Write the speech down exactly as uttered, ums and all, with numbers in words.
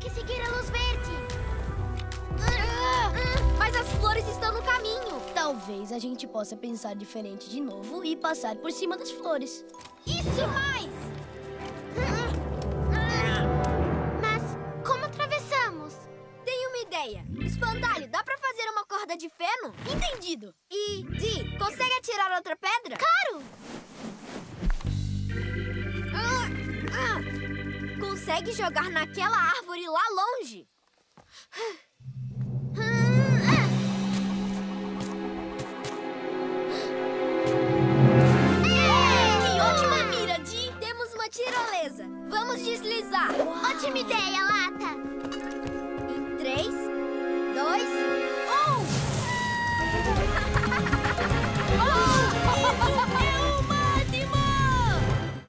que seguir a luz verde. Mas as flores estão no caminho. Talvez a gente possa pensar diferente de novo e passar por cima das flores. Isso mais! Mas como atravessamos? Tenho uma ideia. Espantalho, dá pra fazer uma corda de feno? Entendido. E, Di, consegue atirar outra pedra? Claro! Ah, ah. Consegue jogar naquela árvore lá longe? Que ótima mira, Di! Temos uma tirolesa. Vamos deslizar. Ótima ideia, Lata! Em três, dois,